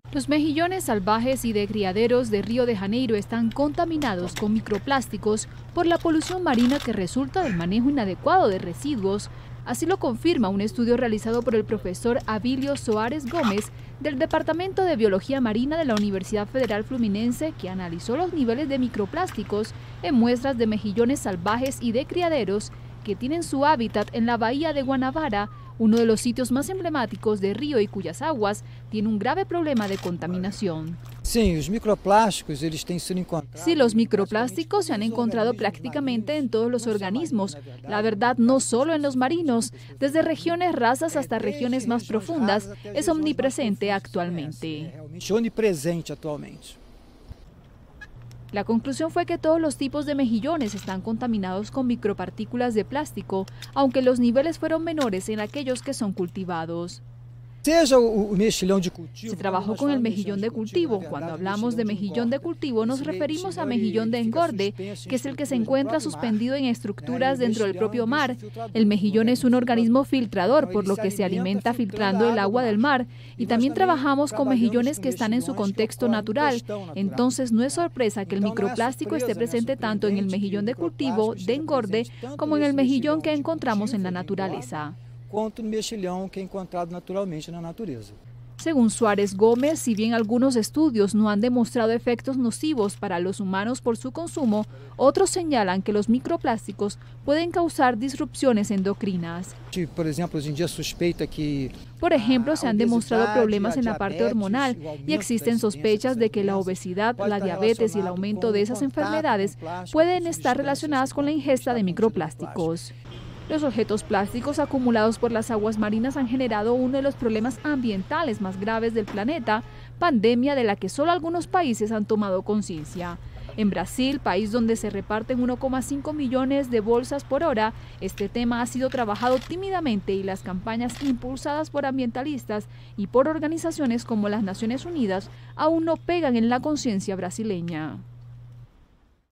Los mejillones salvajes y de criaderos de Río de Janeiro están contaminados con microplásticos por la polución marina que resulta del manejo inadecuado de residuos. Así lo confirma un estudio realizado por el profesor Abilio Soares Gómez del Departamento de Biología Marina de la Universidad Federal Fluminense, que analizó los niveles de microplásticos en muestras de mejillones salvajes y de criaderos que tienen su hábitat en la bahía de Guanabara, uno de los sitios más emblemáticos de Río y cuyas aguas tiene un grave problema de contaminación. Sí, los microplásticos los microplásticos se han encontrado prácticamente en todos los organismos, la verdad no solo en los marinos, desde regiones rasas hasta regiones más profundas, es omnipresente actualmente. La conclusión fue que todos los tipos de mejillones están contaminados con micropartículas de plástico, aunque los niveles fueron menores en aquellos que son cultivados. Se trabajó con el mejillón de cultivo. Cuando hablamos de mejillón de cultivo nos referimos a mejillón de engorde, que es el que se encuentra suspendido en estructuras dentro del propio mar. El mejillón es un organismo filtrador, por lo que se alimenta filtrando el agua del mar. Y también trabajamos con mejillones que están en su contexto natural. Entonces no es sorpresa que el microplástico esté presente tanto en el mejillón de cultivo, de engorde, como en el mejillón que encontramos en la naturaleza. Quanto no mexilhão que é encontrado naturalmente na natureza. Según Suárez Gómez, si bien algunos estudios no han demostrado efectos nocivos para los humanos por su consumo, otros señalan que los microplásticos pueden causar disrupciones endocrinas. Por ejemplo, se han demostrado problemas en la parte hormonal y existen sospechas de que la obesidad, la diabetes y el aumento de esas enfermedades pueden estar relacionadas con la ingesta de microplásticos. Los objetos plásticos acumulados por las aguas marinas han generado uno de los problemas ambientales más graves del planeta, pandemia de la que solo algunos países han tomado conciencia. En Brasil, país donde se reparten 1,5 millones de bolsas por hora, este tema ha sido trabajado tímidamente y las campañas impulsadas por ambientalistas y por organizaciones como las Naciones Unidas aún no pegan en la conciencia brasileña.